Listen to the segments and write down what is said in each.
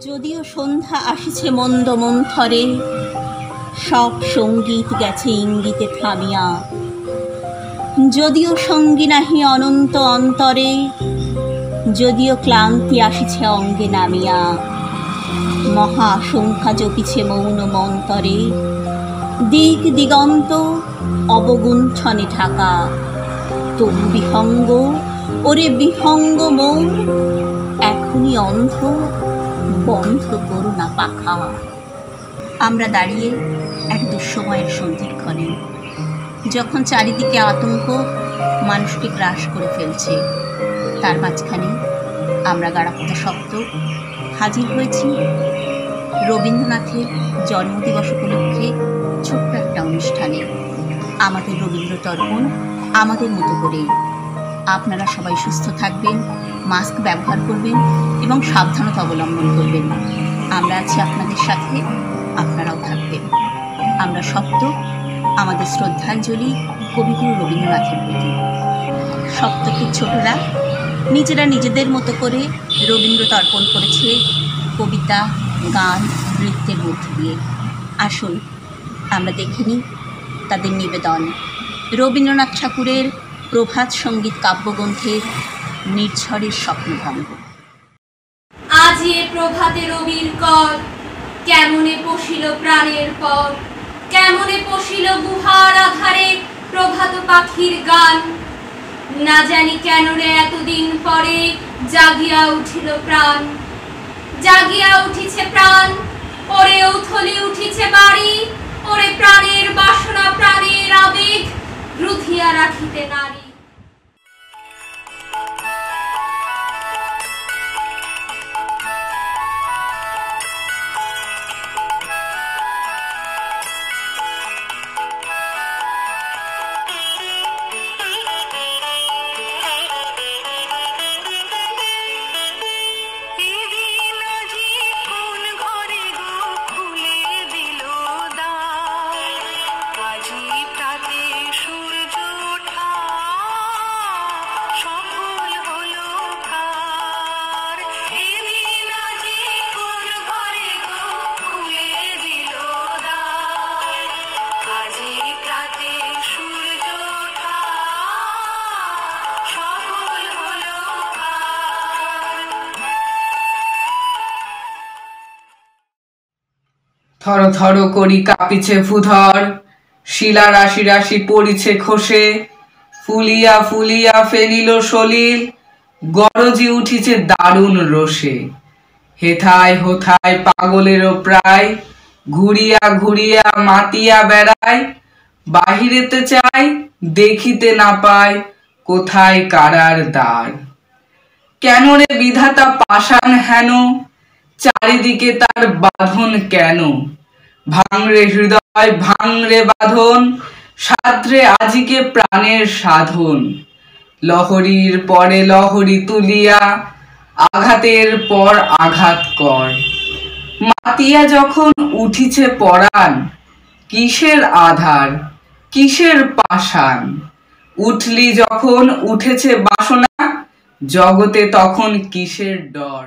যদিও সন্ধ্যা আসিছে মন্দ মন্থরে, সব সঙ্গীত গেছে ইঙ্গিতে থামিয়া। যদিও সঙ্গী নাহি অনন্ত অন্তরে, যদিও ক্লান্তি আসিছে অঙ্গে নামিয়া। মহা আশঙ্কা জপিছে মৌন মন্তরে, দিক দিগন্ত অবগুণ্ঠনে ঢাকা। তবু বিহঙ্গ, ওরে বিহঙ্গ মোর, এখনই অন্ধ, বন্ধ করো না পাখা। আমরা দাঁড়িয়ে এক দুঃসময়ের সন্ধিক্ষণে, যখন চারিদিকে আতঙ্ক মানুষকে গ্রাস করে ফেলছে। তার মাঝখানে আমরা গাড়াপোতা শব্দ হাজির হয়েছি রবীন্দ্রনাথের জন্মদিবস উপলক্ষে ছোট্ট একটা অনুষ্ঠানে। আমাদের রবীন্দ্র তর্পণ আমাদের মতো করেই। আপনারা সবাই সুস্থ থাকবেন, মাস্ক ব্যবহার করবেন এবং সাবধানতা অবলম্বন করবেন। আমরা আছি আপনাদের সাথে, আপনারাও থাকবেন। আমরা সপ্ত আমাদের শ্রদ্ধাঞ্জলি কবিগুরু রবীন্দ্রনাথের প্রতি। সপ্তকের ছোটরা নিজেরা নিজেদের মতো করে রবীন্দ্র তর্পণ করেছে কবিতা, গান, নৃত্যের মধ্যে দিয়ে। আসুন আমরা দেখিনি তাদের নিবেদন রবীন্দ্রনাথ ঠাকুরের প্রভাত সঙ্গীত কাব্যগ্রন্থের নির্ঝরের স্বপ্নভঙ্গ। আজ এ প্রভাতে রবির কর, কেমনে পশিল প্রাণের পর, কেমনে পশিল গুহার আধারে প্রভাত পাখির গান। না জানি কেন রে এতদিন পরে জাগিয়া উঠিল প্রাণ, জাগিয়া উঠিছে প্রাণ। ওরে উথলি উঠিছে বাড়ি, ওরে প্রাণের বাসনা প্রাণের আবেগ রুধিয়া রাখিতে নারী। থর থর করি কাঁপিছে ভূধর, শিলা রাশি রাশি পড়িছে খসে। ফুলিয়া ফুলিয়া ফেলিল সলিল, গরজি উঠিছে দারুণ রোষে। হেথায় হোথায় পাগলেরও প্রায়, ঘুরিয়া ঘুরিয়া মাতিয়া বেড়ায়। বাহিরেতে চাই দেখিতে না পায়, কোথায় কারার দ্বার। কেন রে বিধাতা পাষাণ হেন, চারিদিকে তার বাঁধন কেন। ভাঙরে হৃদয় ভাঙরে বাঁধন, সাধরে আজিকে প্রাণের সাধন। লহরীর পরে লহরী তুলিয়া, আঘাতের পর আঘাত কর। মাতিয়া যখন উঠিছে পরাণ, কিসের আধার কিসের পাষাণ। উঠলি যখন উঠেছে বাসনা, জগতে তখন কিসের ডর।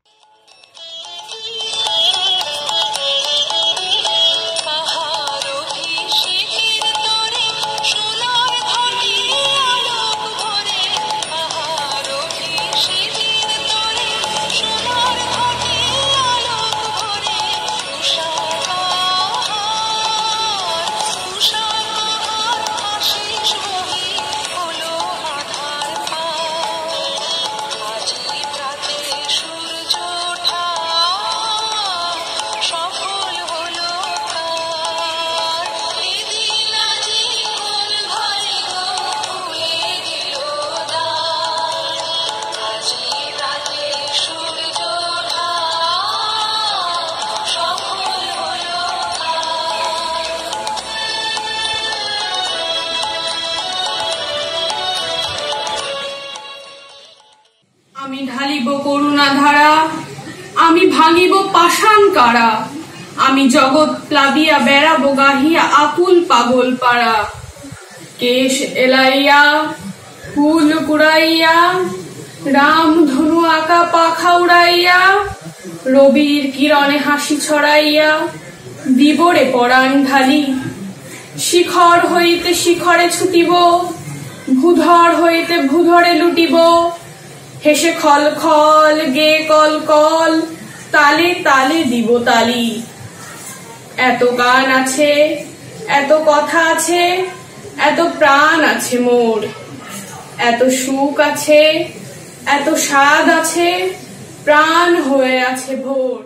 আমি ঢালিব করুণা ধারা, আমি ভাঙিব পাষাণ কারা। আমি জগৎ প্লাবিয়া বেড়াবো গাহিয়া আকুল পাগল পাড়া। কেশ এলাইয়া ফুল কুড়াইয়া, রাম ধনু আঁকা পাখা উড়াইয়া, রবির কিরণে হাসি ছড়াইয়া দিবরে পরাণ ঢালি। শিখর হইতে শিখরে ছুটিব, ভূধর হইতে ভূধরে লুটিব। হেসে খল খল গে কল কল, তালে তালে দিব তালি। এত গান আছে, এত কথা আছে, এত প্রাণ আছে মোর। এত সুখ আছে, এত স্বাদ আছে, প্রাণ হয়ে আছে ভোর।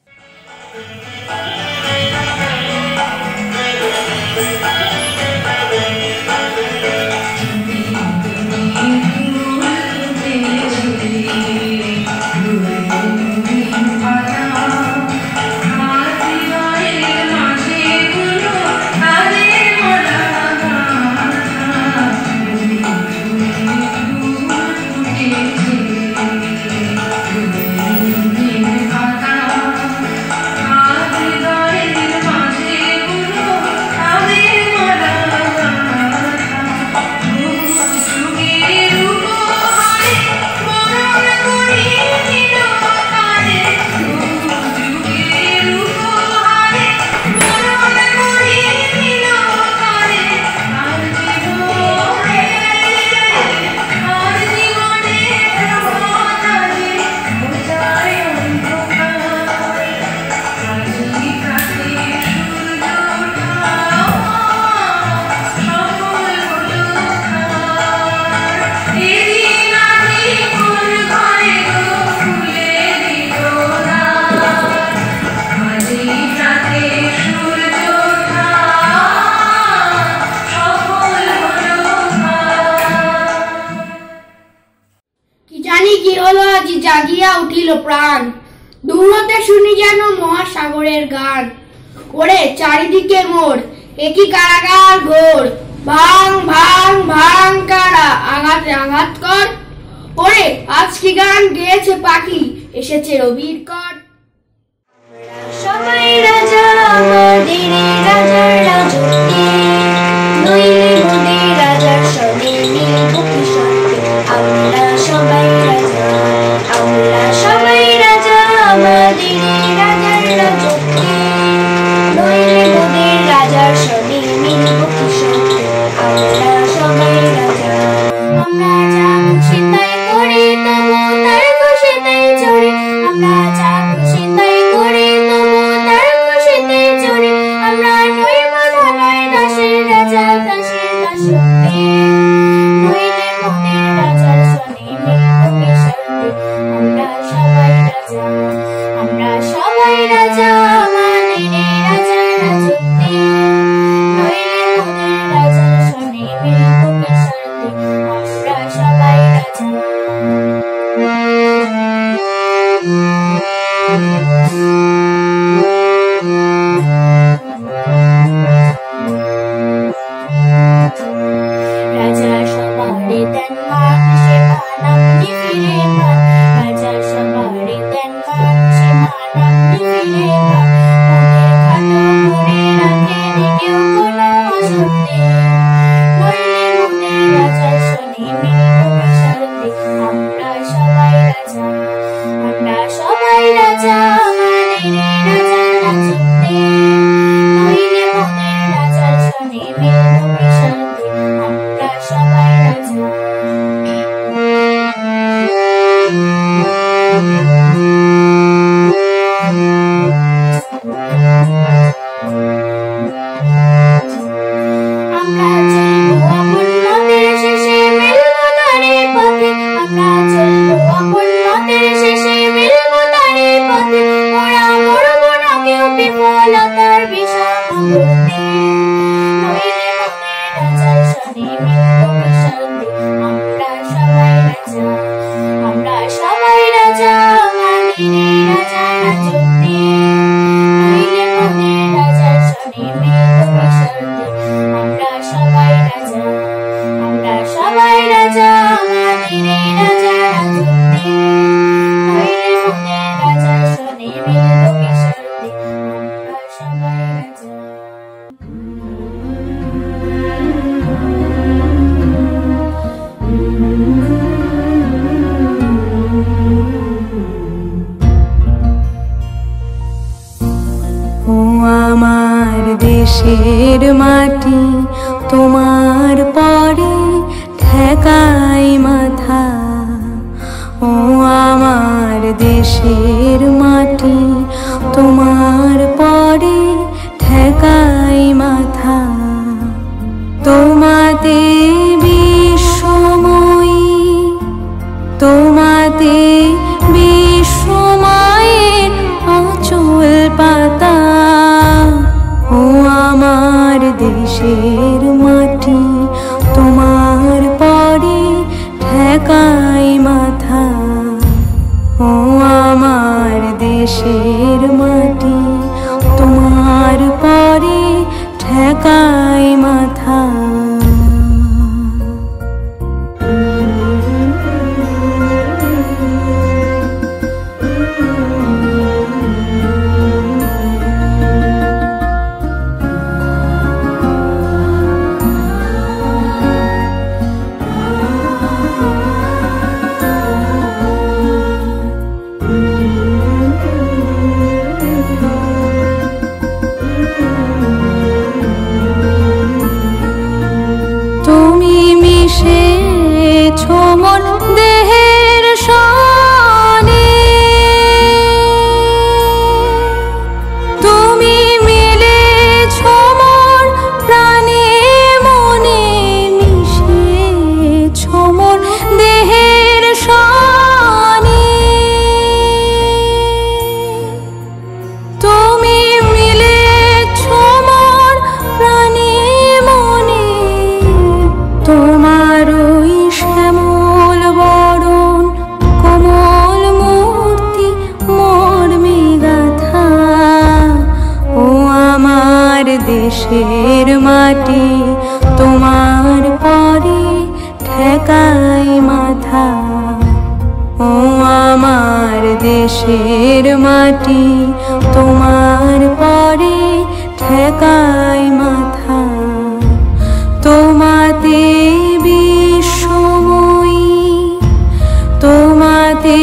জাগিয়া উঠিল প্রাণ, দূর হতে শুনি যেন মহাসাগরের গান। ওরে চারিদিকে মোর একই কারাগার ঘোর, ভাং ভাং ভাং কারা আঘাতে আঘাত কর। ওরে আজ কি গান গেয়েছে পাখি, এসেছে রবির কর। সবাই রাজা আমাদের রাজার রাজত্বে, নইলে মোদের রাজার সনে মিলব কি শর্তে। আমরা সবাই রাজা, আমরা সবাই রাজা আমাদের রাজার রাজত্বে, নইলে মোদের রাজার সনে মিলব কি শর্তে। আমরা সবাই রাজা। আমরা যা খুশি তাই করি, তবু তার খুশিতেই চড়ি। আমরা যা খুশি তাই করি, তবু তার খুশিতেই চড়ি। আমরা নই বাধা নয় দাসের রাজা, দাসের দাসত্বে, নইলে মোদের রাজার সনে মিলব কি শর্তে। আমরা সবাই রাজা, আমরা সবাই রাজা আমাদের রাজার রাজত্বে, নইলে মোদের রাজার সনে মিলব কি শর্তে। আমরা সবাই রাজা। রাজা সবারে দেন মান, সে মান আপনি ফিরে পান। রাজা সবারে দেন মান, সে মান আপনি ফিরে পান। মোদের খাটো করে রাখেন কেউ কোনো অসত্যে, নইলে মোদের রাজার সনে মিলব কি শর্তে। আমরা সবাই রাজা, আমরা সবাই রাজা আমাদের রাজার রাজত্বে, নইলে মোদের রাজার সনে মিলব কি শর্তে। আমরা সবাই রাজা। আমরা চলবো আপন মতের শেষে মিলব তারে পথে। আমরা চলবো আপন মতের শেষে মিলব তারে পথে। মোরা মরবো না কেউ বিফলতার বিষম গর্তে, নইলে মোদের রাজার সনে মিলব কি শর্তে। আমরা সবাই রাজা, আমরা সবাই রাজা আমাদের রাজার রাজত্বে, নইলে মোদের রাজার সনে মিলব কি শর্তে। আমরা সবাই রাজা, আমরা সবাই রাজা আমাদের রাজার রাজত্বে, নইলে মোদের রাজার সনে মিলব কি শর্তে। আমরা সবাই রাজা। ও আমার দেশের মাটি তোমার পরে ঠেকাই মাথা। ও আমার দেশের মাটি তোমার পরে ঠেকাই মাথা। তোমাতে বিশ্বময়ী, তোমাতে বিশ্বমায়ের আঁচল পাতা। ও আমার দেশের মাটি তোমার পরে ঠেকাই মাথা। ও আমার দেশের মাটি তোমার পরে ঠেকাই মাথা। তুমি মিশেছো মন দেহের সনে, তুমি মিলেছো মন প্রাণে মনে, মিশেছো মন দেহের সনে। তুমি মিলেছো মন প্রাণে মনে, তোমার ওই শ্যামল বরণ কোমল মূর্তি মর্মে গাথা। ও আমার দেশের মাটি তোমার পরে ঠেকাই মাথা। ও আমার দেশের মাটি তোমার পরে ঠেকাই মাথা। তোমাতে বিশ্বময়ী, তোমাতে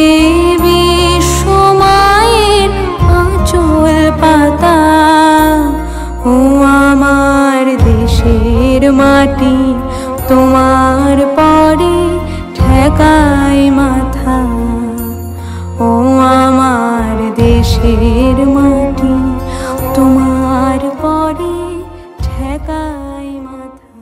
বিশ্বমায়ের আঁচল পাতা। ও আমার দেশের মাটি তোমার পরে ঠেকাই মাথা। ও আমার দেশের মাটি তোমার পরে ঠেকাই মাথা।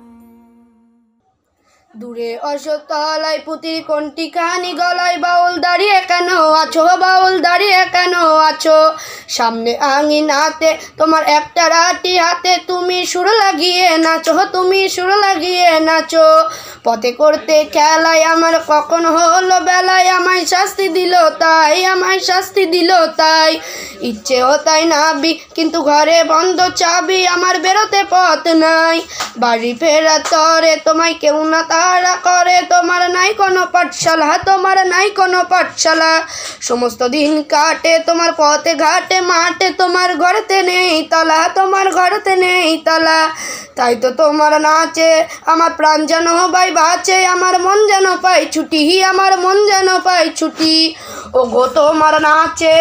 দূরে অশ্বতলায় পুতির কোনটি কানি গলায় বাউল দাঁড়িয়ে কেন আছো, বাউল দাঁড়িয়ে কেন আছো। সামনে আঙিনাতে তোমার একটা রাটি হাতে, তুমি সুর লাগিয়ে নাচো, তুমি সুর লাগিয়ে নাচো। পথে করতে খেলায় আমার কখন হলো বেলায়, আমায় শাস্তি দিল তাই, আমায় শাস্তি দিল তাই। ইচ্ছেও তাই নাবি কিন্তু ঘরে বন্ধ চাবি, আমার বেরোতে পথ নাই। বাড়ি ফেরা তরে তোমায় কেউ না তাড়া করে, তোমার নাই কোনো পাঠশালা, তোমার নাই কোনো পাঠশালা। সমস্ত দিন কাটে তোমার পথে ঘাটে মাঠে, তোমার ঘরেতে নেই তালা, তোমার ঘরেতে নেই তালা। তাই তো তোমার নাচে আমার প্রাণ যেন বাই বাঁচে, আমার মন যেন পাই ছুটি, আমার মন যেন পাই ছুটি। ও গো তোমার নাচে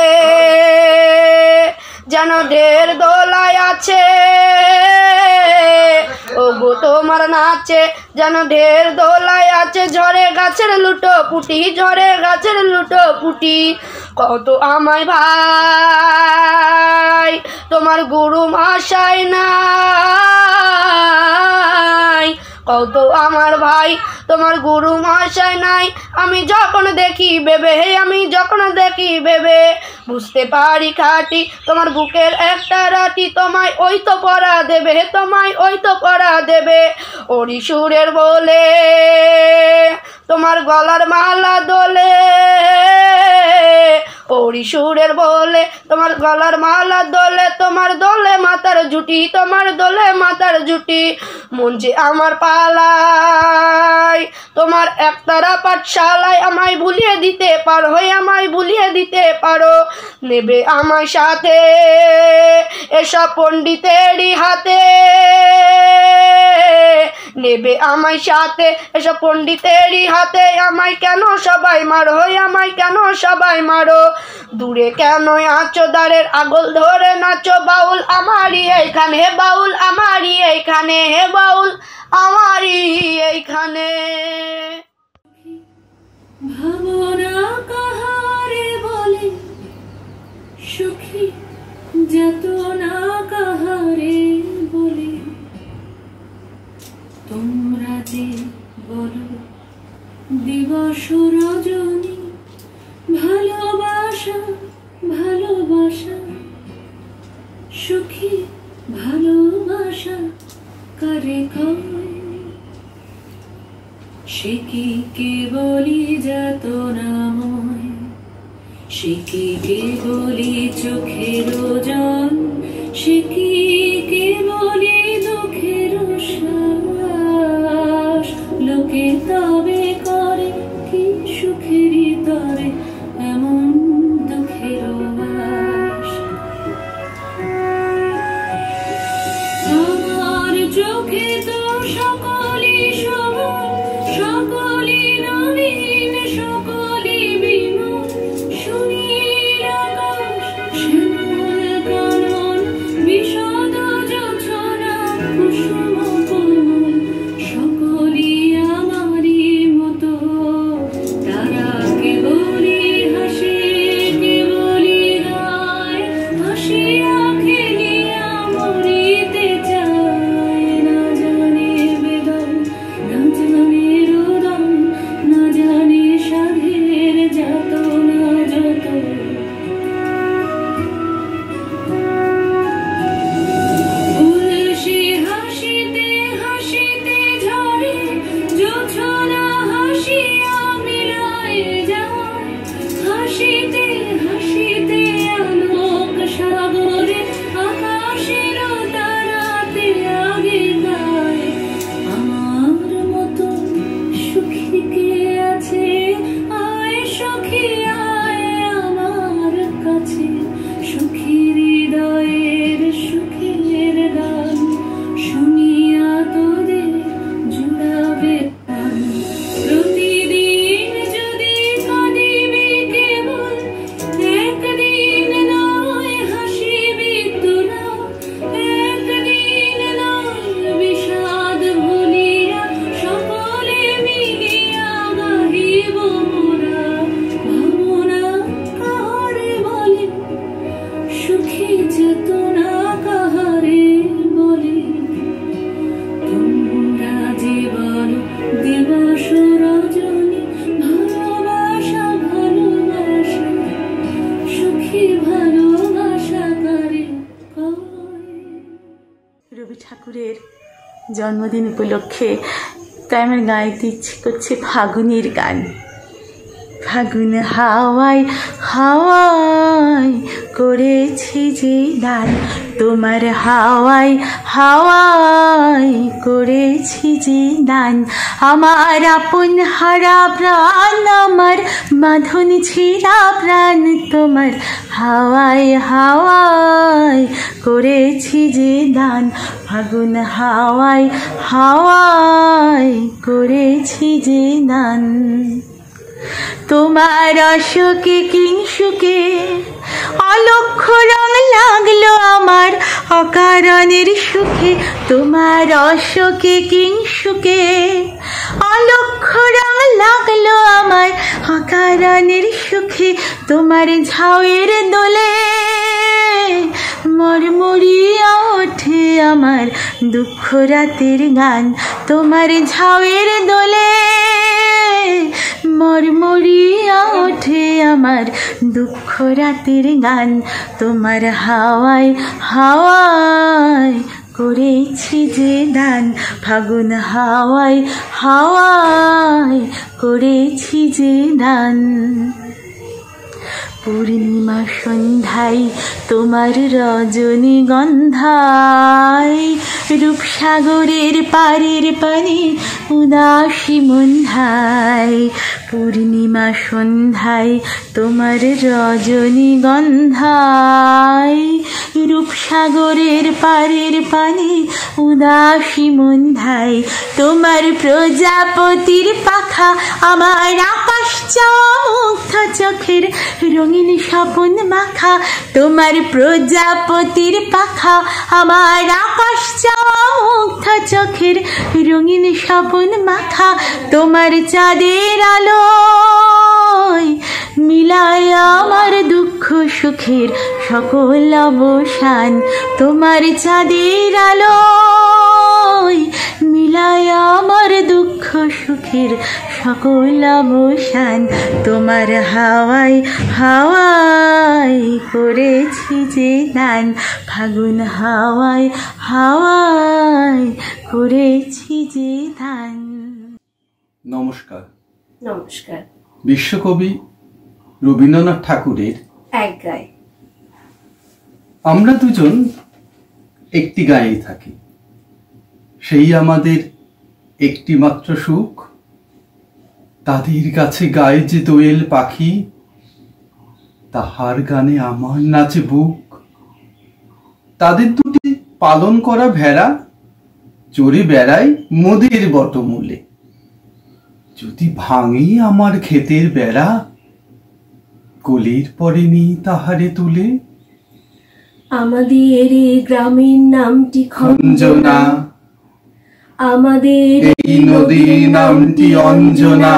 যেন ঢের দোলায় আছে, ও গো তোমার নাচে যেন ঢের দোলায় আছে। ঝড়ে গাছের লুটো পুটি, ঝড়ে গাছের লুটো পুটি। কত আমায় ভাই তোমার গুরু মশাই নাই, কত আমার ভাই তোমার গুরু মশাই নাই। আমি যখন দেখি ভেবে, আমি যখন দেখি ভেবে, বুঝতে পারি খাটি তোমার বুকের একটা রাটি। তোমায় ওই তো পড়া দেবে, তোমায় ওই তো পড়া দেবে। ওরি সুরের বলে তোমার গলার মালা দোলে, ওরি সুরের বলে তোমার গলার মালা দোলে। তোমার দোলে মাথার জুটি, তোমার দোলে মাথার জুটি। মন যে আমার পালায় তোমার একতারা পাঠশালায়, আমায় ভুলিয়ে দিতে পারো, আমায় ভুলিয়ে দিতে পারো। নেবে আমার সাথে এসব পণ্ডিতেরই হাতে, নেবে আমায় সাথে এসব পণ্ডিতেরই হাতে। আমায় কেন সবাই মারো, আমায় কেন সবাই মারো, দূরে কেন আছো দ্বারের আগল ধরে নাচো। বাউল আমারই এইখানে, হে বাউল আমারই এইখানে, হে বাউল আমারই এইখানে। ভাবনা কাহারে বলে সুখী, যাতনা কাহারে বলে, তোমরা যে বলো দিবস রজনী, ভালোবাসা ভালোবাসা সুখী ভালোবাসা কারে কয়, সে কি কেবলি যাতনাময়, সে কি কেবলি চোখের জল, সে কি কেবলি দুঃখের শ্বাস। লোকে তবে করে কি সুখেরই তরে এমন দুঃখের বাস। আমার চোখে তো সকলই সমান, সকলই নবীন, সকলই বিমল, সুনীল আকাশ শ্যামল কানন, বিশদ যোছনা কুসুম কোমল, সকলই আমারই মতো। তারা কেবলই হাসে, কেবলই গায়, হাসিয়া খেলিয়া মরিতে চায়। না জানে বেদন, না জানে রোদন, না জানে সাধের যাতনা যত। উল্সে হাসিতে হাসিতে ঝরে, জোছনা হাসিয়া মিলায় যায়। হাসিতে হাসিতে আলোক সাগরে, আকাশের তারাতে আগে গায়। আমার মতো সুখী কে আছে, আয় সখী আয় আমার কাছে। সুখী হৃদয়ের সুখের গান শুনিয়া তোদের জুড়াবে প্রাণ। প্রতিদিন যদি কাঁদিবি কেবল, একদিন নয় হাসিবি তোরা, একদিন নয় বিষাদ ভুলিয়া, সকলে মিলিয়া গাহিব মোরা। ভাবনা কাহারে বলে সুখী, চেতনা কাহারে বলে, তোমরা যে বলো দিবস রজনী, ভালোবাসা ভালোবাসা সুখী ভালোবাসা কারে কয়। রবি ঠাকুরের জন্মদিন উপলক্ষে তাই আমার গাইতে ইচ্ছে করছে ফাগুনের গান। ফাগুন হাওয়ায় হাওয়ায় করেছি যে দান, তোমার হাওয়ায় হাওয়ায় করেছি যে দান। আমার আপন হারা প্রাণ, আমার বাঁধন ছিঁড়া প্রাণ, তোমার হাওয়ায় হাওয়ায় করেছি যে দান। ফাগুন হাওয়ায় হাওয়ায় করেছি যে দান। তোমার অশোকে কিংসুকে অলক্ষ রং লাগলো আমার অকারণের সুখে। তোমার অশোকে কিংসুকে অলক্ষ রং লাগলো আমার অকারণের সুখে। তোমার ঝাউয়ের দোলে মরমরিয়া ওঠে আমার দুঃখ রাতের গান। তোমার ঝাউয়ের দোলে মরমরিয়া ওঠে আমার দুঃখ রাতের গান। তোমার হাওয়ায় হাওয়ায় করেছি যে দান, ফাগুন হাওয়ায় হাওয়ায় করেছি যে দান। পূর্ণিমা সন্ধ্যায় তোমার রজনীগন্ধায় রূপসাগরের পারের পানে উদাসী মন্ধায় পূর্ণিমা সন্ধ্যায় তোমার রজনীগন্ধায় রূপসাগরের পারের পানে উদাসী মন্ধায় তোমার প্রজাপতির পাখা আমার আকাশ চাওয়া মুগ্ধ চোখের রঙিন স্বপন মাখা তোমার প্রজাপতির পাখা আমার আকাশ চাওয়া মুগ্ধ চোখের রঙিন স্বপন মাখা তোমার চাঁদের আলোয় মিলায় আমার দুঃখ সুখের সকল অবসান তোমার চাঁদের আলোয় মিলায় আমার দুঃখ সুখের সকল অবসান তোমার হাওয়ায় হাওয়ায় করেছি যে দান ফাগুন হাওয়ায় হাওয়ায় করেছি যে দান। নমস্কার। নমস্কার। বিশ্বকবি রবীন্দ্রনাথ ঠাকুরের এক গায়ে। আমরা দুজন একটি গায়েই থাকি, সেই আমাদের একটি মাত্র সুখ। তাদের কাছে গায়ে যে দোয়েল পাখি, তাহার গানে আমার নাচে বুক। তাদের দুটি পালন করা ভেড়া চড়ে বেড়ায় মোদের বটমূলে। যদি ভাঙে আমার ক্ষেতের বেড়া, কলির পরে নি তাহারে তুলে। আমাদের এই গ্রামের নামটি খঞ্জনা, আমাদের এই নদীর নামটি অঞ্জনা।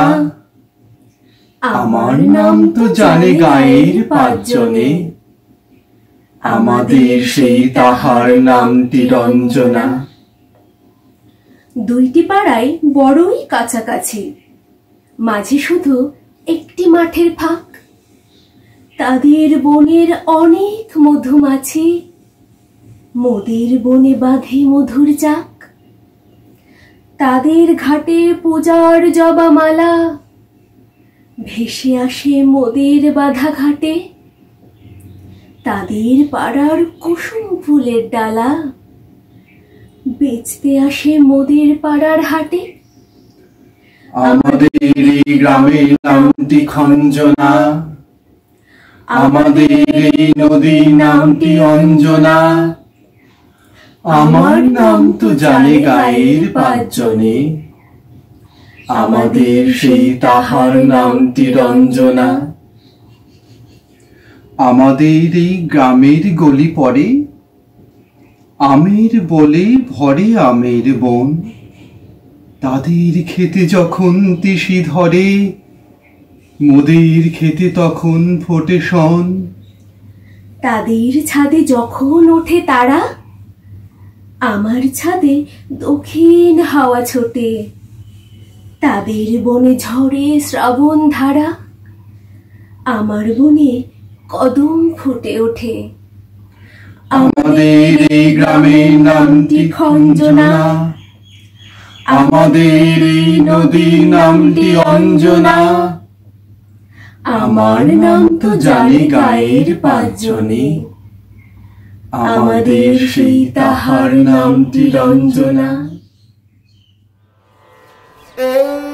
আমার নাম তো জানে গায়ের পাঁচজনে, আমাদের সেই তাহার নামটি রঞ্জনা। দুইটি পাড়ায় বড়ই কাছাকাছি, মাঝে শুধু একটি মাঠের ফাঁক। তাদের বনের অনেক মধুমাছি, মোদের বনে বাঁধে মধুর চাক। তাদের ঘাটে পূজার জবামালা ভেসে আসে মোদের বাঁধা ঘাটে। তাদের পাড়ার কুসুম ফুলের ডালা বেচতে আসে মোদের পাড়ার হাটে। আমাদের এই গ্রামের নামটি খঞ্জনা, আমাদের এই নদীর নামটি অঞ্জনা। আমার নাম তো জানে গায়ের পাঁচজনে, আমাদের সেই তাহার নামটি রঞ্জনা। আমাদের এই গ্রামের গলি পড়ে আমের বলে ভরে আমের বন। তাদের খেতে যখন তিসি ধরে, মোদের খেতে তখন ফোটে শন। তাদের ছাদে যখন ওঠে তারা, আমার ছাদে দক্ষিণ হাওয়া ছোটে। তাদের বনে ঝরে শ্রাবণ ধারা, আমার বনে কদম ফুটে ওঠে। আমাদের এই গ্রামের নামটি খঞ্জনা, আমাদের এই নদীর নামটি অঞ্জনা। আমার নাম তো জানে গায়ের পাঁচজনে, আমাদের সেই তাহার নামটি রঞ্জনা।